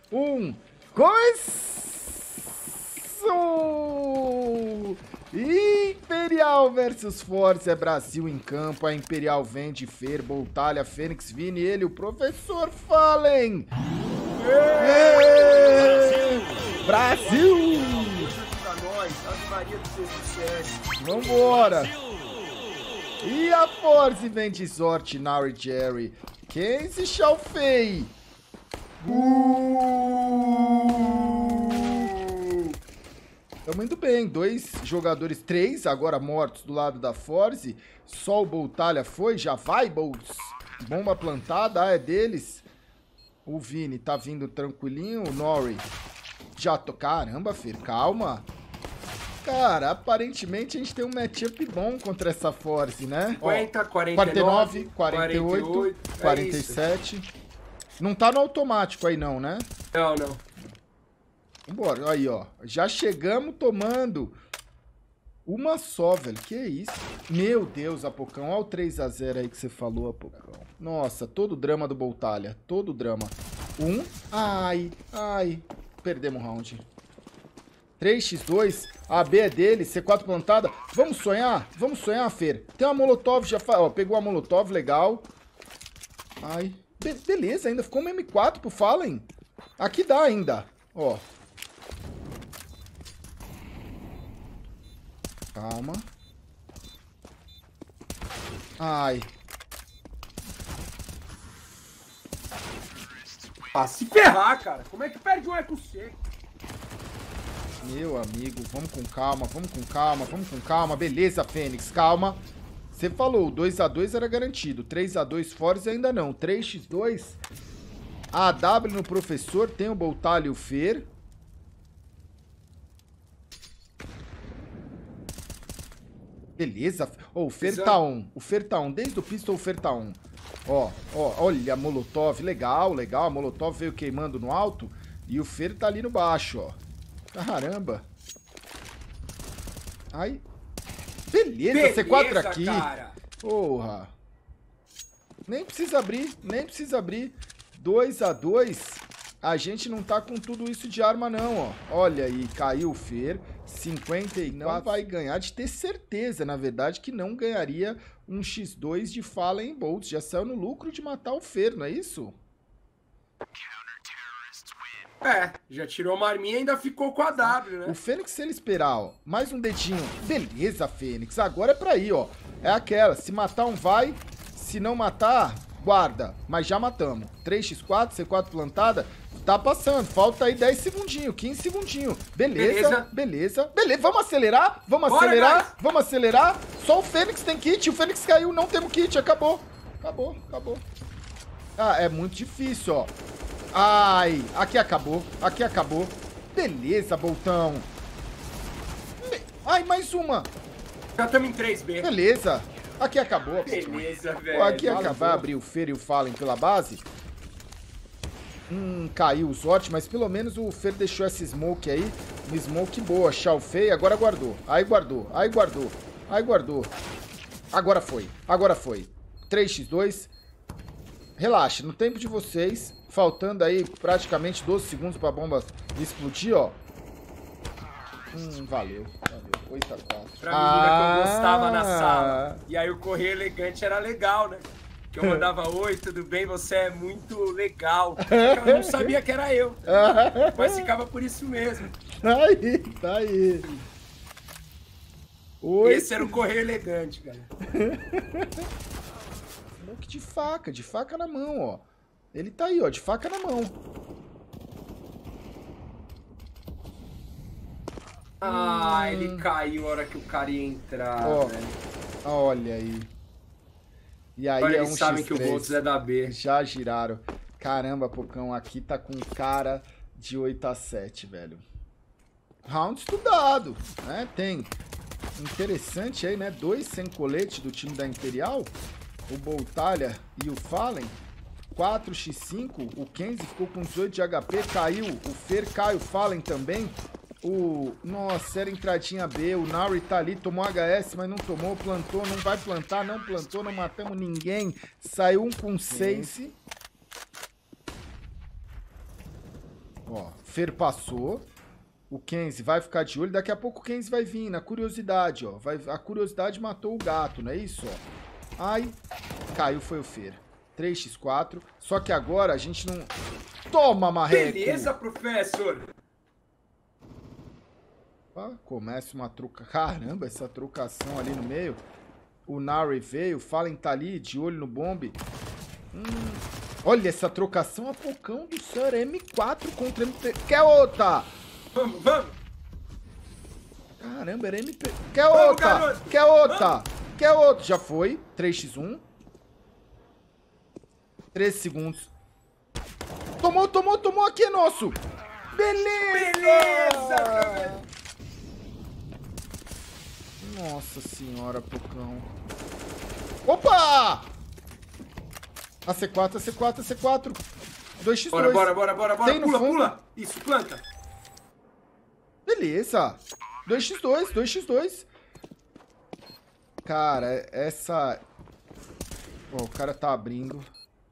Começou! Imperial versus Force, é Brasil em campo. A Imperial vem de Fer, Boltalha, Fênix, Vini, ele, o Professor Fallen. Brasil! Vambora! E a Force vem de Zort, Nari, Jerry, Kenzie, Shao Fei. Tamo indo bem, 2 jogadores, 3 agora mortos do lado da Force. Só o Boltalha foi, já vai, Bolts. Bomba plantada, é deles. O Vini tá vindo tranquilinho, o Nori já tô... Caramba, Fer, calma. Cara, aparentemente a gente tem um matchup bom contra essa Force, né? 50, 49, 48, 47. Não tá no automático aí não, né? Não, não. Vambora, aí ó, já chegamos tomando uma só, velho, que isso? Meu Deus, Apocão, olha o 3 a 0 aí que você falou, Apocão. Nossa, todo o drama do Boltalha, todo o drama. Ai, perdemos o round. 3x2, a B é dele, C4 plantada. Vamos sonhar, Fer. Tem uma Molotov, já ó, pegou a Molotov, legal. Ai, beleza, ainda ficou uma M4 pro Fallen. Aqui dá ainda, ó. Calma. Ai. Ah, se ferrar, cara. Como é que perde um eco seco? Meu amigo, vamos com calma, Beleza, Fênix, calma. Você falou, 2 a 2 era garantido. 3 a 2 Force ainda não. 3x2. AW no Professor, tem o Boltalha e o Fer. Beleza. Oh, o Fer tá on. Desde o pistol o Fer tá on. Ó, olha a Molotov. Legal. A Molotov veio queimando no alto. E o Fer tá ali no baixo, ó. Caramba. Ai. Beleza, C4 aqui. Cara. Porra. Nem precisa abrir. 2 a 2. A gente não tá com tudo isso de arma não, ó. Olha aí, caiu o Fer. 50 e não vai ganhar, de ter certeza, na verdade, que não ganharia um x2 de Fallen Bolts. Já saiu no lucro de matar o Fer, não é isso? É, já tirou uma arminha e ainda ficou com a W, né? O Fênix, se ele esperar, ó, mais um dedinho. Beleza, Fênix. Agora é pra ir, ó. É aquela, se matar um vai, se não matar, guarda. Mas já matamos. 3x4, C4 plantada, tá passando. Falta aí 10 segundinhos, 15 segundinhos. Beleza. Vamos acelerar? Vamos acelerar? Só o Fênix tem kit. O Fênix caiu, não temos kit. Acabou. Ah, é muito difícil, ó. Ai, aqui acabou. Beleza, Boltão. Ai, mais uma. Já estamos em 3B. Beleza. Aqui acabou. Beleza, velho. Aqui vai abrir o Fer e o Fallen pela base. Caiu o Zort, mas pelo menos o Fer deixou essa smoke aí. Uma smoke boa. Shao Fei, agora guardou. Aí guardou. Agora foi. 3x2. Relaxa, no tempo de vocês. Faltando aí praticamente 12 segundos pra bomba explodir, ó. Valeu. 8 a 4. Pra menina que eu gostava na sala. E aí o correio elegante era legal, né? Que eu mandava, oi, tudo bem? Você é muito legal. Ela não sabia que era eu. Mas ficava por isso mesmo. Tá aí. Esse era o correio elegante, cara. Smoke de faca na mão, ó. Ele tá aí, ó, de faca na mão. Ah, ele caiu a hora que o cara ia entrar, ó, velho. Olha aí. E aí agora é eles sabem que o Boltz é da B. Já giraram. Caramba, Pocão, aqui tá com cara de 8 a 7, velho. Round estudado, né? Tem interessante aí, né? 2 sem colete do time da Imperial. O Boltalha e o Fallen. 4x5, o Kenzie ficou com 18 de HP, caiu, o Fer cai, o Fallen também. Nossa, era entradinha B, o Nari tá ali, tomou HS, mas não tomou, plantou, não vai plantar, não plantou, não matamos ninguém. Saiu um com 6. Ó, Fer passou. O Kenzie vai ficar de olho. Daqui a pouco o Kenzie vai vir na curiosidade, ó. A curiosidade matou o gato, não é isso, ó? Ai, caiu, foi o Fer. 3x4. Só que agora a gente não... Toma, marreco! Beleza, professor! Ó, começa uma troca... Caramba, essa trocação ali no meio. O Nari veio. Fallen tá ali, de olho no bombe. Olha essa trocação a pocão do céu. Era M4 contra MP... Quer outra? Vamos, vamos! Caramba, era MP... Quer outra? Garoto. Quer outra? Vamos. Quer outra? Já foi. 3x1. 13 segundos. Tomou, tomou, tomou. Aqui é nosso. Beleza! Beleza! Nossa senhora, pocão. Opa! A C4, a C4, a C4. 2x2. Bora. Tem no Pula, fundo? pula. Isso, planta. Beleza. 2x2, 2x2. Cara, essa... Ó, o cara tá abrindo.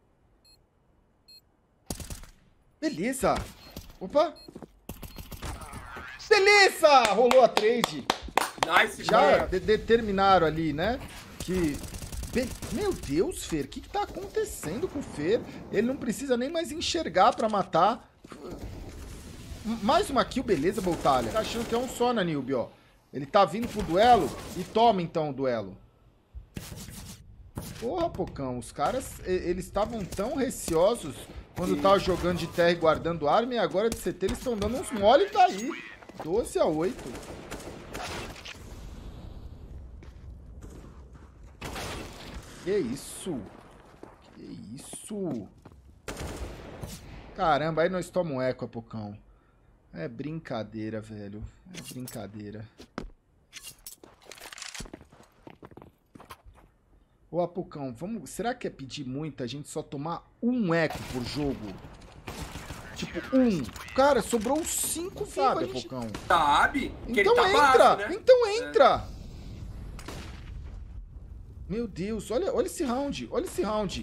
Beleza. Opa. Beleza! Rolou a trade. Nice, Já determinaram ali, né? Que... Meu Deus, Fer. O que tá acontecendo com o Fer? Ele não precisa nem mais enxergar pra matar. Mais uma kill, beleza, Boltalha. Tá achando que é um só na Nilbe, ó. Ele tá vindo pro duelo e toma então o duelo. Porra, Pocão, os caras, eles estavam tão receosos quando tava jogando de terra e guardando arma, e agora de CT eles estão dando uns mole e tá aí. 12-8. Que isso? Que isso? Caramba, aí nós tomamos eco, Apocão. É brincadeira, velho. É brincadeira. Ô, Apocão, vamos... Será que é pedir muito a gente só tomar um eco por jogo? Tipo, um. Cara, sobrou 5 vivos, sabe, Apocão? Sabe? Que Então ele tá entra! baixo, né? Então entra! Meu Deus, olha esse round. Olha esse round.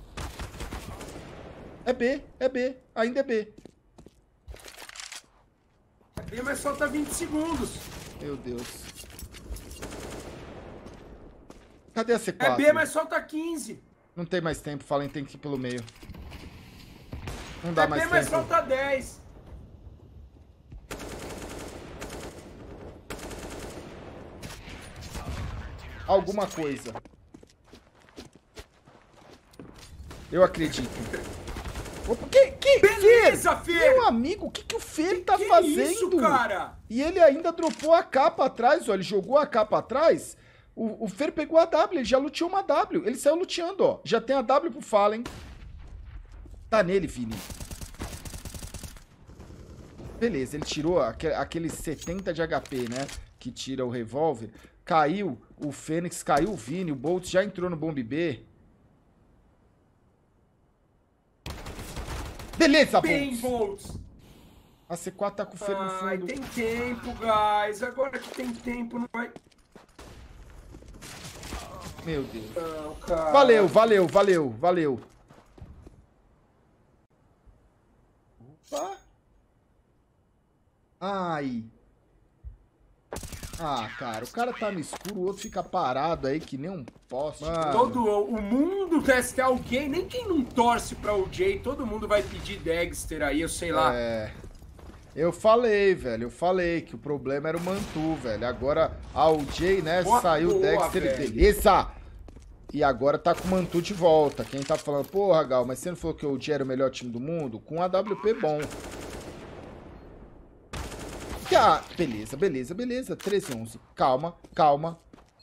É B, é B. Ainda é B. É B, mas falta 20 segundos. Meu Deus. Cadê a C4? É B, mas falta 15. Não tem mais tempo, Fallen tem que ir pelo meio. Não dá É mais B, tempo. mas falta 10. Alguma coisa. Eu acredito. Opa, que Beleza, Fer! Meu amigo, o que o Fer tá fazendo? Isso, cara? E ele ainda dropou a K pra trás, ó. Ele jogou a K pra trás. O Fer pegou a W, ele já luteou uma W. Ele saiu luteando, ó. Já tem a W pro Fallen. Tá nele, Vini. Beleza, ele tirou aquele 70 de HP, né? Que tira o revólver. Caiu o Fênix, caiu o Vini. O Bolt já entrou no bombe B. Beleza, Bem, Bolt. Boltz. A C4 tá com o Fer no Ai, fundo. tem tempo, guys. Agora que tem tempo, não vai... Meu Deus. Não, cara. Valeu. Opa. Ai. Ah, cara, o cara tá no escuro, o outro fica parado aí que nem um poste. Mano. Todo o mundo quer ter alguém, nem quem não torce pra OJ, todo mundo vai pedir Dexter aí, eu sei lá. É. Eu falei, velho, que o problema era o Mantu, velho. Agora a OJ, né, saiu o Dexter, velho. beleza. E agora tá com o Mantu de volta. Quem tá falando, porra, Gal, mas você não falou que o OJ era o melhor time do mundo? Com um AWP bom. Ah, beleza. 13-11. Calma.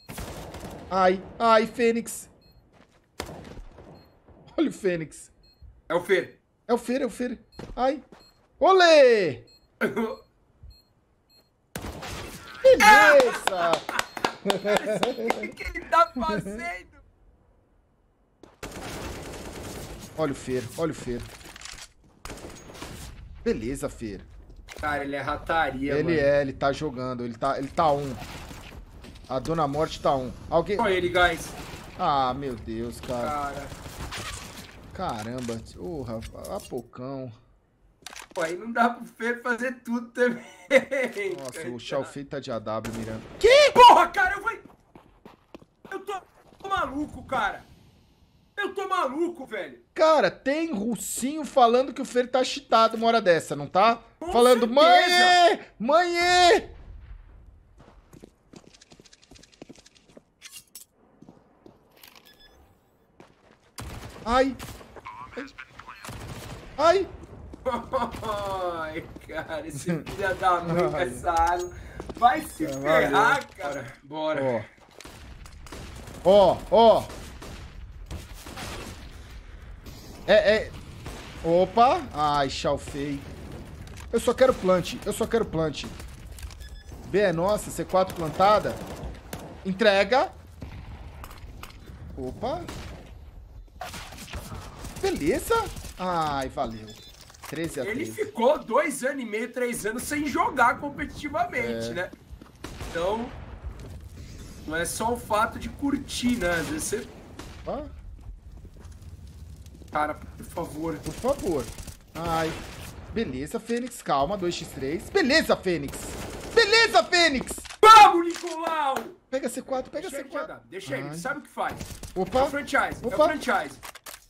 Ai, Fênix. Olha o Fênix. É o Fer. É o Fer. Ai. Olê! Beleza! O que ele tá fazendo? Olha o Fer. Beleza, Fer. Cara, ele é rataria, Ele mano. ele tá jogando, ele tá um. A Dona Morte tá um. Alguém... Olha ele, guys. Ah, meu Deus, cara. Cara. Caramba. Porra, Apocão. Pô, aí não dá pro Fer fazer tudo também. Nossa, o Xiaofei tá de AW mirando. Que? Porra, cara, eu tô maluco, cara. Eu tô maluco, velho. Cara, tem russinho falando que o Fer tá cheatado uma hora dessa, não tá? Com Falando, certeza. mãe! Ai! Ai! Ai, cara, esse filho da mãe com essa arma vai se ferrar, cara. Bora. Ó. Opa! Ai, Xiaofei. Eu só quero plant. B é nossa, C4 plantada. Entrega. Opa. Beleza. Ai, valeu. 13 a 13. Ele ficou 2 anos e meio, 3 anos sem jogar competitivamente, né? Então, não é só o fato de curtir, né? Às vezes você... Cara, por favor. Por favor. Ai. Beleza, Fênix. Calma, 2x3. Beleza, Fênix. Vamos, Nicolau! Pega C4, pega C4. Deixa ele sabe o que faz. Opa. É o franchise.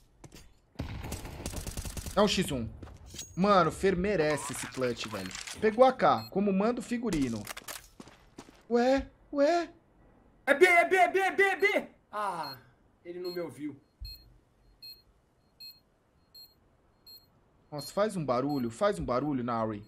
É um X1. Mano, o Fer merece esse clutch, velho. Pegou a K, como manda o figurino. Ué? É B! Ah, ele não me ouviu. Nossa, faz um barulho, Nari.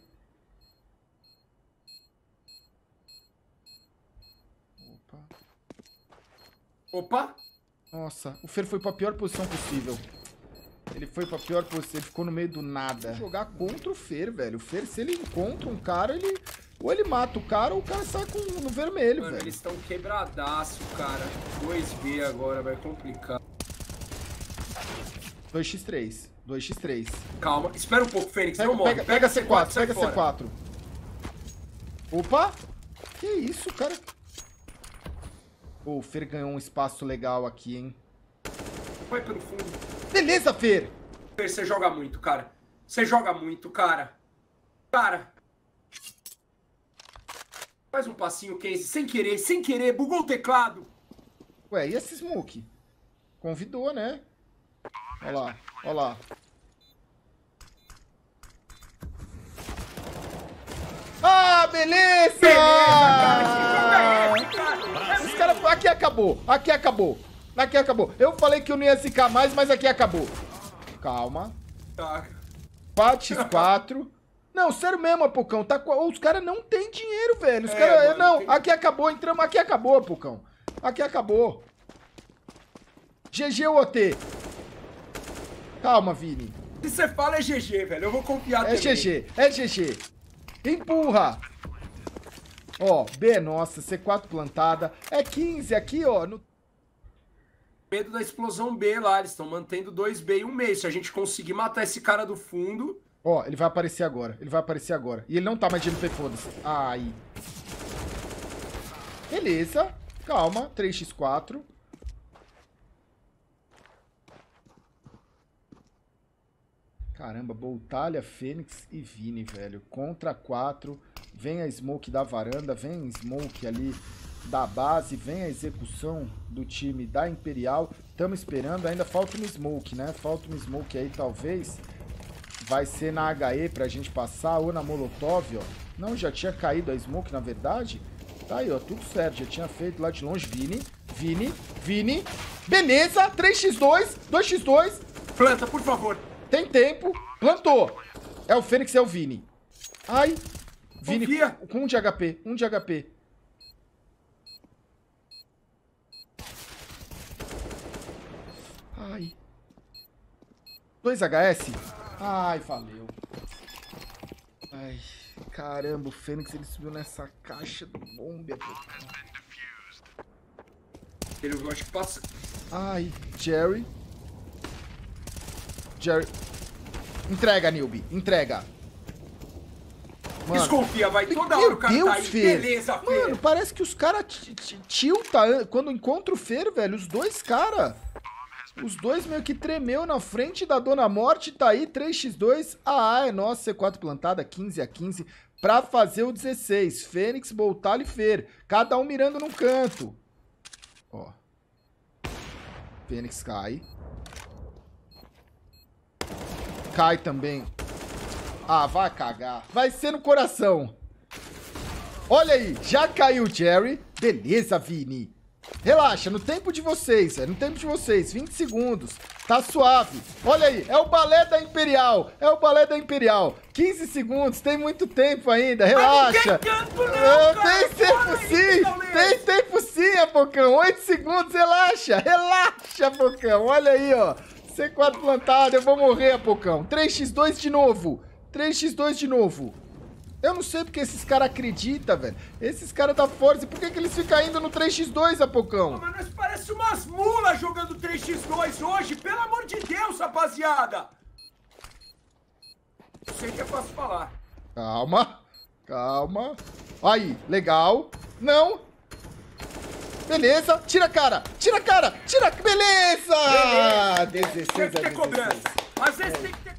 Opa! Nossa, o Fer foi pra pior posição possível. Ele foi pra pior posição, ele ficou no meio do nada. Jogar contra o Fer, velho. O Fer, se ele encontra um cara, ele... Ou ele mata o cara, ou o cara sai no vermelho, Mano, velho. eles estão quebradaço, cara. 2B agora, vai complicar. 2x3. Calma, espera um pouco, Fênix, não morre. Pega C4. Opa! Que isso, cara? Pô, o Fer ganhou um espaço legal aqui, hein? Vai pelo fundo. Beleza, Fer! Fer, você joga muito, cara. Cara. Faz um passinho, Casey. Sem querer. Bugou o teclado. Ué, e esse smoke? Convidou, né? Olha lá. Ah, beleza! Cara. Aqui acabou. Eu falei que eu não ia ficar mais, mas aqui acabou. Calma. Tá. 4x4. Não, sério mesmo, Apocão. Os caras não tem dinheiro, velho. Aqui acabou. Entramos, aqui acabou, Apocão. Aqui acabou. GG ou OT? Calma, Vini. Se você fala é GG, velho. Eu vou confiar também. É GG. Empurra. Ó, B é nossa, C4 plantada. É 15 aqui, ó. Medo da explosão B lá. Eles estão mantendo 2B e 1 meio. Se a gente conseguir matar esse cara do fundo... Ó, ele vai aparecer agora. E ele não tá mais de LP, foda-se. Ai. Beleza. Calma. 3x4. Caramba, Boltalha, Fênix e Vini, velho. Contra 4. Vem a smoke da varanda. Vem a smoke ali da base. Vem a execução do time da Imperial. Estamos esperando. Ainda falta uma smoke, né? Falta uma smoke aí, talvez. Vai ser na HE pra gente passar. Ou na Molotov, ó. Não, já tinha caído a smoke, na verdade. Tá aí, ó. Tudo certo. Já tinha feito lá de longe. Vini. Beleza. 3x2. 2x2. Planta, por favor. Tem tempo. Plantou. É o Fênix e é o Vini. Ai. Vini com 1 de HP. Ai. 2 HS? Ai, valeu. Ai, caramba, o Fênix ele subiu nessa caixa do bombe. Ele, eu acho que passa. Ai, Jerry. Entrega, Nilby. Entrega. Mano, desconfia, vai toda hora o cara tá aí. Beleza, Fer. Mano, parece que os caras tiltam quando encontra o Fer, velho. Os dois caras. Os dois meio que tremeu na frente da Dona Morte. Tá aí, 3x2. É nossa, C4 plantada, 15-15. Pra fazer o 16. Fênix, Boltalho e Fer. Cada um mirando num canto. Ó. Fênix cai. Cai também. Vai cagar. Vai ser no coração. Olha aí, já caiu o Jerry. Beleza, Vini. Relaxa, no tempo de vocês, no tempo de vocês. 20 segundos. Tá suave. Olha aí, é o balé da Imperial. É o balé da Imperial. 15 segundos, tem muito tempo ainda. Relaxa. Tem tempo sim. Tem tempo sim, Apocão. 8 segundos, relaxa. Relaxa, Apocão. Olha aí, ó. C4 plantado, eu vou morrer, Apocão. 3x2 de novo. 3x2 de novo. Eu não sei porque esses caras acreditam, velho. Esses caras da Force, por que eles ficam indo no 3x2, Apocão? Mas nós parece umas mulas jogando 3x2 hoje. Pelo amor de Deus, rapaziada. Eu sei que é fácil falar. Calma. Calma. Aí, legal. Não. Beleza. Tira a cara. Tira a cara. Tira. Beleza. 16 tem que ter cobrança. Às vezes tem que ter...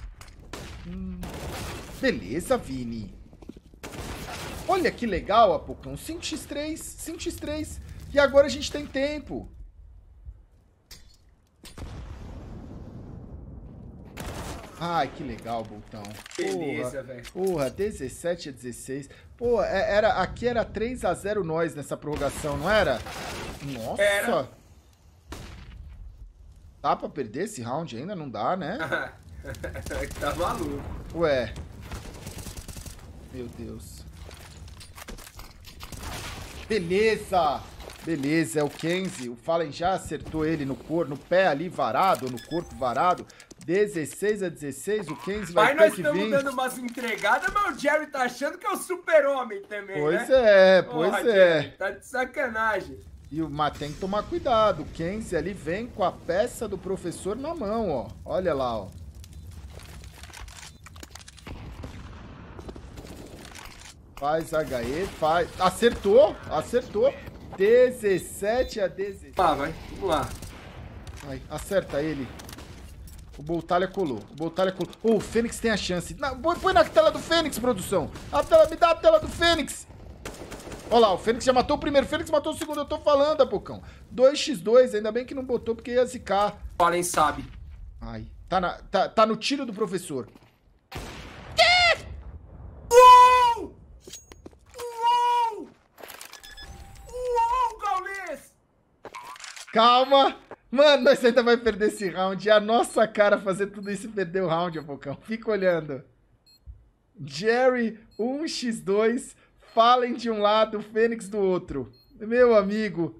Beleza, Vini. Olha que legal, Apocão. 5x3, 5x3. E agora a gente tem tempo. Ai, que legal, Boltão. Beleza, velho. Porra, 17-16. Pô, aqui era 3x0 nós nessa prorrogação, não era? Nossa. Era. Dá pra perder esse round ainda? Não dá, né? Tá maluco. Ué. Meu Deus. Beleza! Beleza, é o Kenzie. O Fallen já acertou ele no pé ali varado, ou no corpo varado. 16-16, o Kenzie vai ter que vir. Mas nós estamos dando umas entregadas, mas o Jerry tá achando que é o super-homem também, pois né? Pois é. Jerry, tá de sacanagem. Mas tem que tomar cuidado. O Kenzie ali vem com a peça do professor na mão, ó. Olha lá, ó. Faz HE, faz... Acertou, acertou. 17-16. Vai, vamos lá. Vai, acerta ele. O Boltalha colou, o Fênix tem a chance. Põe na tela do Fênix, produção. Me dá a tela do Fênix. Olha lá, o Fênix já matou o primeiro, o Fênix matou o segundo, eu tô falando, Apocão. 2x2, ainda bem que não botou, porque ia zicar. Fallen sabe. Ai, tá no tiro do professor. Calma. Mano, nós ainda vai perder esse round. É a nossa cara fazer tudo isso e perder o round, Apocão. Fica olhando. Jerry, 1x2. Fallen de um lado, Fênix do outro. Meu amigo.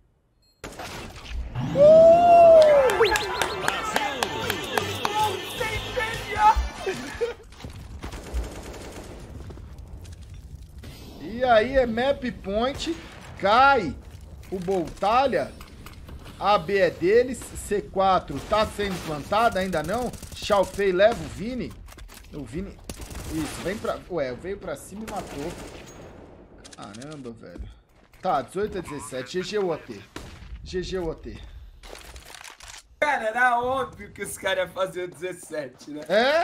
E aí é map point. Cai o Boltalha. A B é deles, C4 tá sendo plantada, ainda não. Shao Fei leva o Vini. O Vini... Isso, vem pra... Ué, veio pra cima e matou. Caramba, velho. Tá, 18-17. GG o OT. GG o OT. Cara, era óbvio que os caras iam fazer o 17, né? É?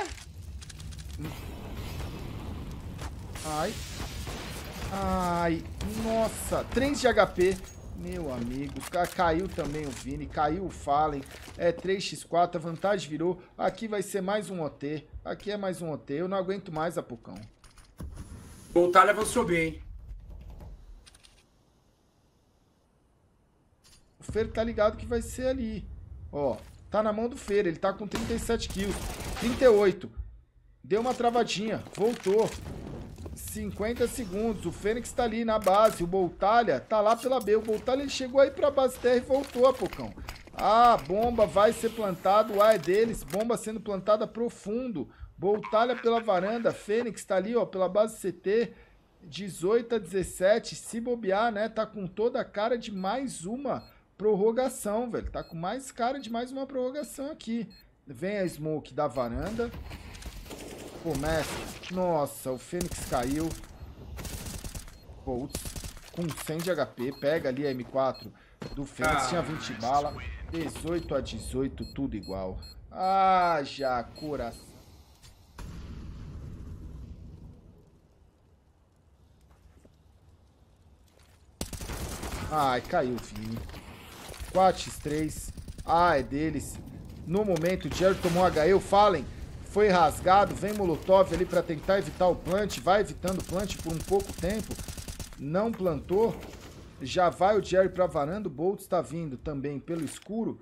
Ai. Ai. Nossa. 3 de HP. Meu amigo, caiu também o Vini, caiu o Fallen, é 3x4, a vantagem virou, aqui vai ser mais um OT, aqui é mais um OT, eu não aguento mais, Apocão. Boltalha avançou bem. O Fer tá ligado que vai ser ali, ó, tá na mão do Fer, ele tá com 37 kills, 38, deu uma travadinha, voltou. 50 segundos, o Fênix tá ali na base, o Boltalha tá lá pela B, o Boltalha ele chegou aí pra base terra e voltou, Apocão. A bomba vai ser plantada, o A é deles, bomba sendo plantada profundo, Boltalha pela varanda, Fênix tá ali, ó, pela base CT, 18-17, se bobear, né, tá com toda a cara de mais uma prorrogação, velho, tá com mais cara de mais uma prorrogação aqui. Vem a smoke da varanda. Começa. Nossa, o Fênix caiu. Boltz com 100 de HP. Pega ali a M4 do Fênix. Tinha 20 bala. 18-18, tudo igual. Ah, já, coração. Ai, caiu o Vini. 4x3. Ah, é deles. No momento, o Jerry tomou HE. O Fallen foi rasgado. Vem Molotov ali pra tentar evitar o plant. Vai evitando o plant por um pouco tempo. Não plantou. Já vai o Jerry pra varanda. O Bolt está vindo também pelo escuro.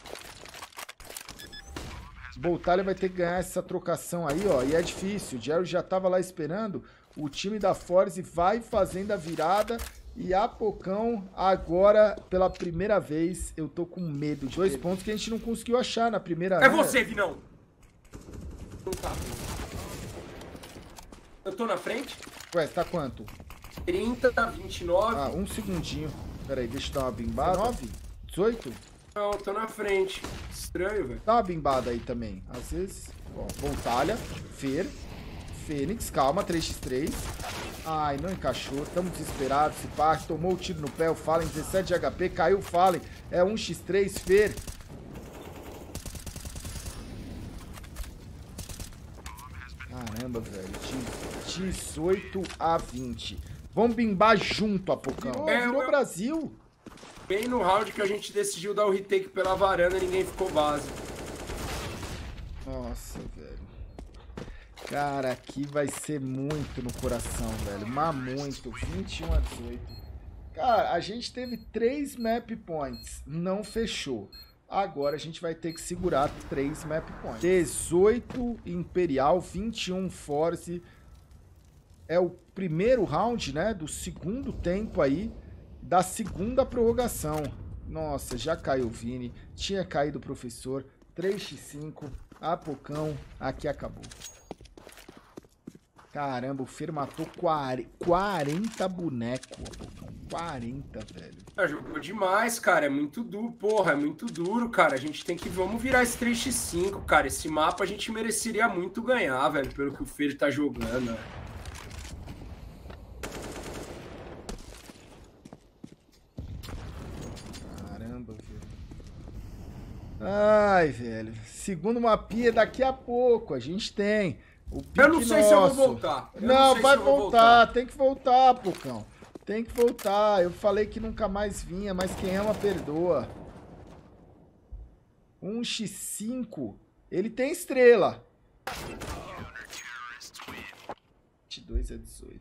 Boltalha vai ter que ganhar essa trocação aí, ó. E é difícil. O Jerry já tava lá esperando. O time da Force vai fazendo a virada. E Apocão, agora, pela primeira vez, eu tô com medo de 2 pontos que a gente não conseguiu achar na primeira. É você, Vinão! Não tá. Eu tô na frente? Ué, tá quanto? 30, 29. Ah, um segundinho. Pera aí, deixa eu dar uma bimbada. 9? 18? Não, eu tô na frente. Estranho, velho. Dá uma bimbada aí também. Às vezes. Ó, Voltalha, Fer, Fênix, calma, 3x3. Ai, não encaixou. Tamo desesperados. Se parte, tomou o tiro no pé. O Fallen, 17 de HP. Caiu o Fallen. É 1x3, Fer. Caramba, velho. 18-20. Vamos bimbar junto, Apocão. Virou Brasil. Bem no round que a gente decidiu dar o retake pela varanda, ninguém ficou base. Nossa, velho. Cara, aqui vai ser muito no coração, velho. Mas muito. 21-18. Cara, a gente teve 3 map points. Não fechou. Agora a gente vai ter que segurar 3 map points. 18 Imperial, 21 Force. É o primeiro round, né? Do segundo tempo aí. Da segunda prorrogação. Nossa, já caiu o Vini. Tinha caído o professor. 3x5. Apocão. Aqui acabou. Caramba, o Fer matou 40 bonecos. 40, velho. Jogou demais, cara. É muito duro. Porra, é muito duro, cara. A gente tem que... Vamos virar esse 3x5, cara. Esse mapa a gente mereceria muito ganhar, velho. Pelo que o Fer tá jogando, né? Caramba, velho. Ai, velho. Segundo mapinha daqui a pouco. A gente tem. O pique eu não sei nosso. se eu vou voltar. Não, vai voltar. Tem que voltar, Pocão. Tem que voltar. Eu falei que nunca mais vinha, mas quem ama perdoa. 1x5. Ele tem estrela. 22-18.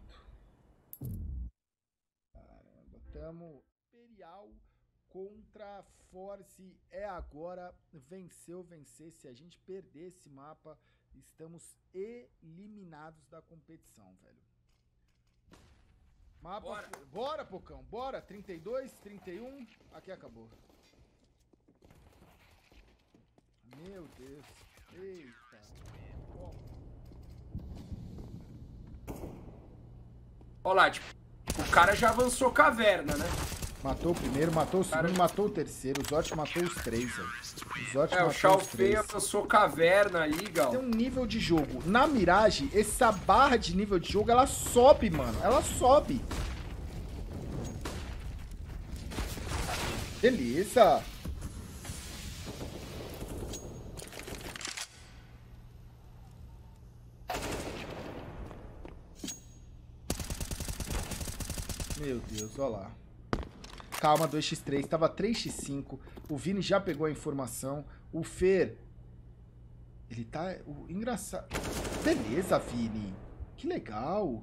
Caramba, tamo... Imperial contra Force é agora. Venceu, vencer. Se a gente perder esse mapa, estamos eliminados da competição, velho. Mapa... Bora, Pocão. Bora. 32, 31. Aqui acabou. Meu Deus. Eita. Olha lá, tipo, o cara já avançou caverna, né? Matou o primeiro, matou o segundo, matou o terceiro. O Zot matou os 3, velho. O Shao Fei avançou caverna aí, Gal. Tem um nível de jogo. Na Mirage, essa barra de nível de jogo, ela sobe, mano. Ela sobe. Beleza. Meu Deus, olha lá. Calma, 2x3. Tava 3x5. O Vini já pegou a informação. O Fer... Ele tá... Engraçado. Beleza, Vini. Que legal.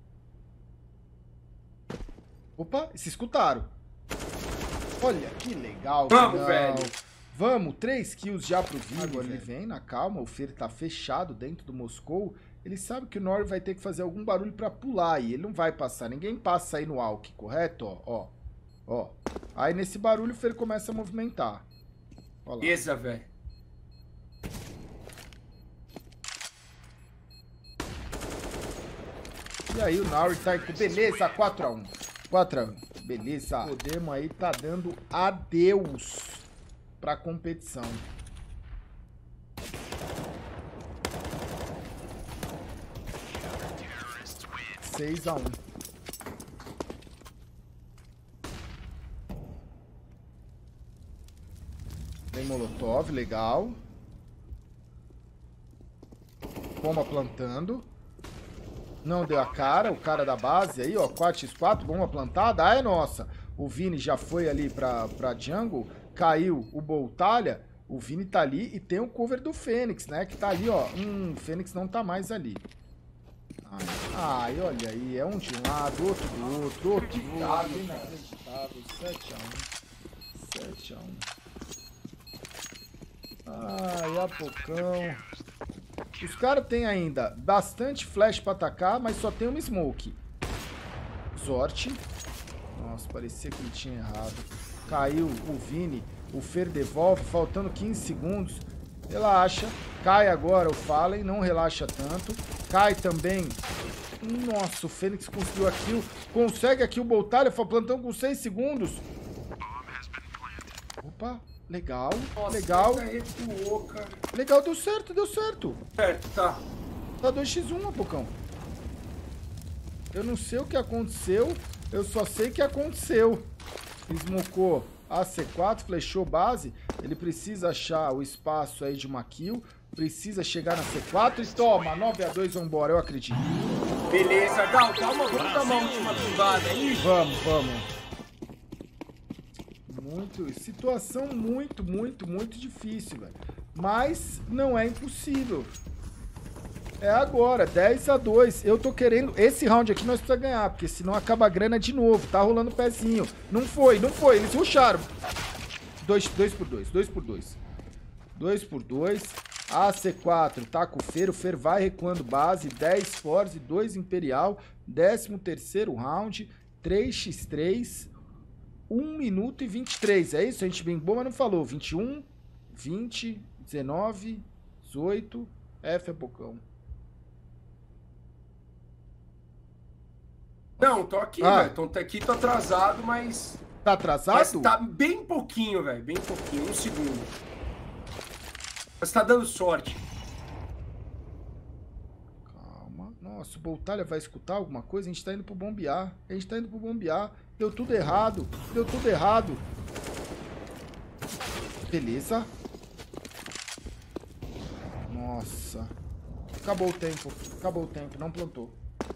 Opa, se escutaram. Olha, que legal. Vamos, velho. Vamos, 3 kills já pro Vini. Agora ele vem na calma. O Fer tá fechado dentro do Moscou. Ele sabe que o Nori vai ter que fazer algum barulho pra pular e ele não vai passar. Ninguém passa aí no Alck, correto? Ó, ó, ó. Aí nesse barulho o Fer começa a movimentar. Ó lá. Beleza, velho. E aí o Nori tá com... Beleza, 4x1. 4x1. Beleza. O Demo aí tá dando adeus pra competição. 6x1. Tem molotov, legal. Bomba plantando. Não deu a cara, o cara da base aí, ó, 4x4, bomba plantada. Ah, é nossa. O Vini já foi ali pra jungle, caiu o Boltalha, o Vini tá ali e tem o cover do Fênix, né, que tá ali, ó. O Fênix não tá mais ali. Ai, olha aí, é um de um lado, outro do outro, inacreditável, 7x1. Ai, Apocão. Os caras têm ainda bastante flash pra atacar, mas só tem uma smoke. Zort. Nossa, parecia que ele tinha errado. Caiu o Vini, o Fer devolve, faltando 15 segundos. Relaxa. Cai agora o Fallen, não relaxa tanto. Cai também. Nossa, o Fênix conseguiu a kill. Consegue aqui o Boltalha, plantão com 6 segundos. Opa, legal, nossa, legal. Recuou, cara. Legal, deu certo, deu certo. Certo, tá. Tá 2x1, Apocão. Eu não sei o que aconteceu, eu só sei que aconteceu. Smocou a C4, flechou base. Ele precisa achar o espaço aí de uma kill. Precisa chegar na C4 e toma, 9x2, vambora, eu acredito. Beleza, Gal, calma, vamos dar uma última tumbada aí. Vamos, vamos. Situação muito difícil, velho. Mas não é impossível. É agora, 10x2. Eu tô querendo... Esse round aqui nós precisamos ganhar, porque senão acaba a grana de novo. Tá rolando o pezinho. Não foi. Eles rusharam. 2x2. 2x2. A C4 tá com o Fer. O Fer vai recuando base. 10 Force, 2 Imperial. 13º round. 3x3. 1 minuto e 23. É isso? A gente brincou, mas não falou. 21, 20, 19, 18. F é Bocão. Não, tô aqui, velho. Tô aqui, tô atrasado, mas... Tá atrasado? Mas tá bem pouquinho, velho. Bem pouquinho. 1 segundo. Mas tá dando sorte. Calma. Nossa, o Boltalha vai escutar alguma coisa? A gente tá indo pro bombear. Deu tudo errado. Beleza. Nossa. Acabou o tempo. Não plantou.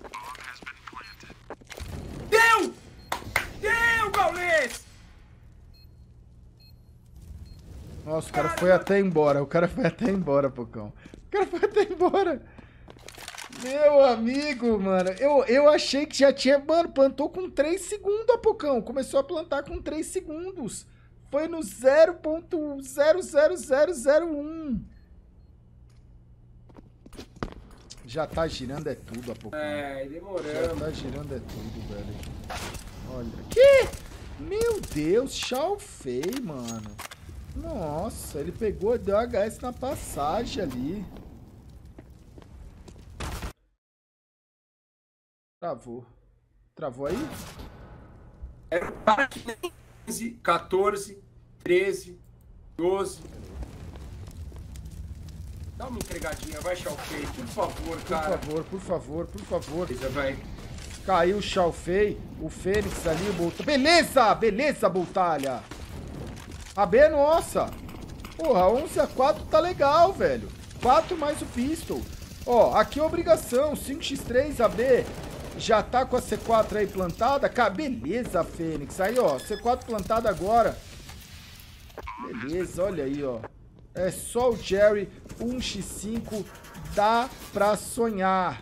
Deu, Gaules! Nossa, o cara foi até embora. Pocão. Meu amigo, mano. Eu achei que já tinha... Mano, plantou com 3 segundos, Apocão. Começou a plantar com 3 segundos. Foi no 0.00001. Já tá girando é tudo, Apocão. Demorando. Já tá girando é tudo, velho. Olha. Que? Meu Deus, Chalfei, mano. Nossa, ele pegou e deu HS na passagem ali. Travou aí? Era 15, 14, 13, 12. Dá uma entregadinha, vai, Chalfei, por favor, cara. Por favor. Beleza, vai. Caiu o Chalfei, o Fênix ali, o Boltalha. Beleza, Boltalha. A B é nossa. Porra, 11x4 tá legal, velho. 4 mais o pistol. Ó, aqui é obrigação, 5x3, AB. Já tá com a C4 aí plantada. Beleza, Fênix. Aí, ó, C4 plantada agora. Beleza, olha aí, ó. É só o Jerry, 1x5. Dá pra sonhar.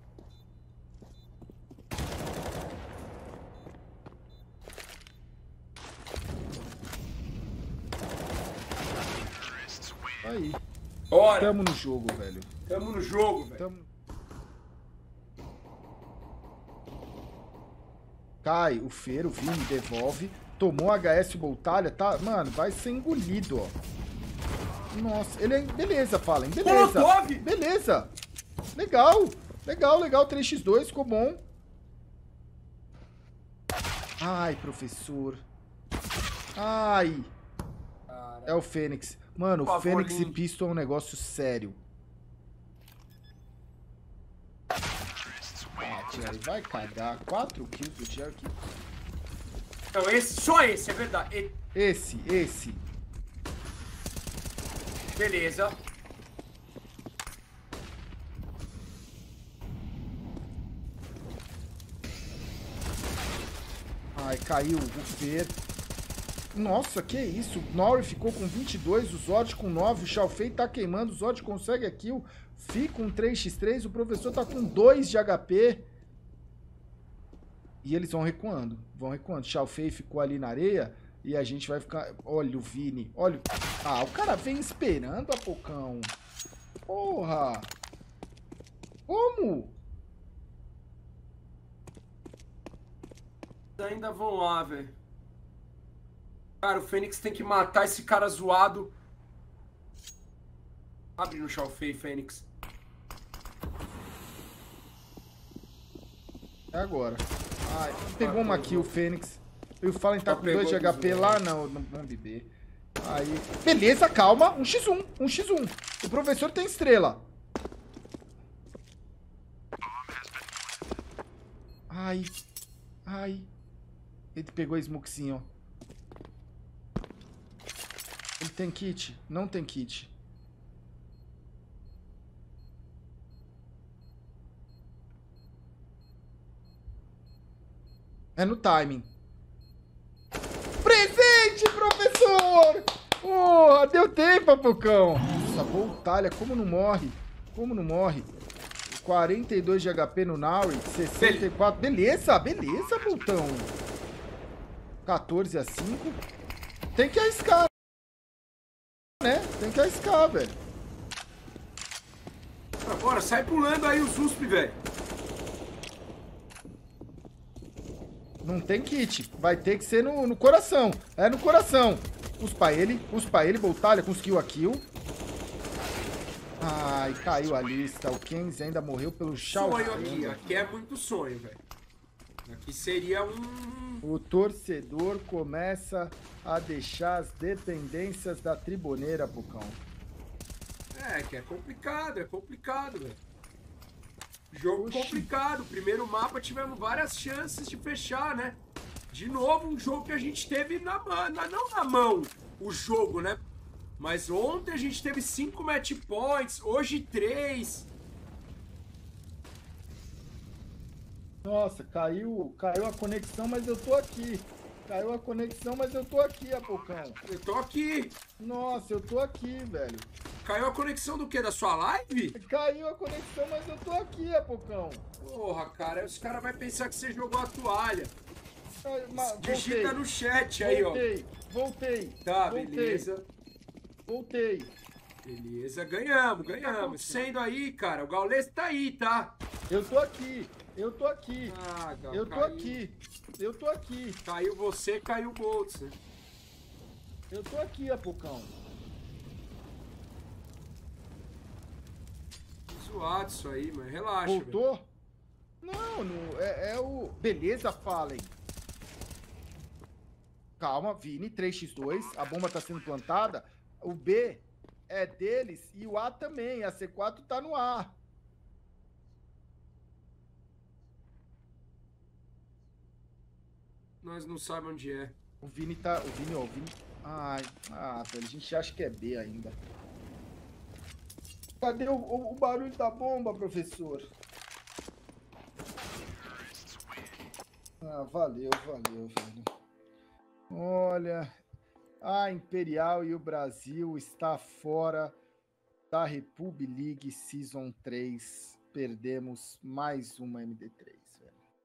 Aí. Bora. Tamo no jogo, velho. Cai o Fer, o Vini devolve. Tomou HS o Boltalha, tá? Mano, vai ser engolido, ó. Nossa, ele é... Beleza, Fallen, beleza. Beleza. Legal, 3x2, ficou bom. Ai, professor. Ai. É o Fênix. Mano, o Fênix e Pistol é um negócio sério. Jerry vai cagar. 4 kills do Jerry. Não, só esse, é verdade. Esse. Beleza. Ai, caiu o Fer. Nossa, que isso? O Nori ficou com 22, o Zod com 9, o Shao Fei tá queimando, o Zod consegue a kill, Fi com 3x3, o professor tá com 2 de HP. E eles vão recuando, vão recuando. Shao Fei ficou ali na areia e a gente vai ficar... Olha o Vini, olha... Ah, o cara vem esperando, Apocão. Porra! Como? Ainda vão lá, velho. Cara, o Fênix tem que matar esse cara zoado. Abre no Shao Fei, Fênix. É agora. Ai, pegou uma kill, Fênix. E o Fallen tá com 2 de pegou HP lá no bomb B. Aí. Beleza, calma. 1x1. 1x1. O professor tem estrela. Ai. Ai. Ele pegou a smokezinho, ó. Ele tem kit? Não tem kit. É no timing. Presente, professor! Porra, deu tempo, Apocão. Nossa, Voltalha, como não morre? Como não morre? 42 de HP no Nauri, 64. Beleza, beleza, Boltão. 14 a 5. Tem que arriscar, né? Tem que arriscar, velho. Bora, sai pulando aí os USP, velho. Não tem kit. Vai ter que ser no coração. É no coração. Uspa ele, Boltalha conseguiu a kill. Ai, caiu a lista. O Kenzie ainda morreu pelo Shao Fei. Sonho aqui é muito sonho, velho. Aqui seria um... O torcedor começa a deixar as dependências da triboneira, Pocão. É, que é complicado, velho. Jogo complicado. Primeiro mapa tivemos várias chances de fechar, né? De novo, um jogo que a gente teve na mão, não na mão, o jogo, né? Mas ontem a gente teve 5 match points, hoje 3. Nossa, caiu a conexão, mas eu tô aqui. Caiu a conexão, mas eu tô aqui, Apocão. Eu tô aqui. Nossa, eu tô aqui, velho. Caiu a conexão do quê? Da sua live? Caiu a conexão, mas eu tô aqui, Apocão. Porra, cara, os caras vão pensar que você jogou a toalha. Digita Voltei. no chat aí, Voltei. Tá, voltei. beleza. Voltei. Beleza, ganhamos. Sendo aí, cara, o Gaules tá aí, tá? Eu tô aqui. Ah, Gal, Eu tô aqui. Caiu você, caiu o Boltz, né? Eu tô aqui, Apocão. Zoado isso aí, mas relaxa. Voltou? Velho. Não, é o... Beleza, Fallen. Calma, Vini, 3x2. A bomba tá sendo plantada. O B é deles e o A também. A C4 tá no A. Nós não sabemos onde é. O Vini tá... O Vini... Ai, velho, a gente acha que é B ainda. Cadê o barulho da bomba, professor? Ah, valeu, velho. Olha, a Imperial e o Brasil está fora da Republic League Season 3. Perdemos mais uma MD3, velho.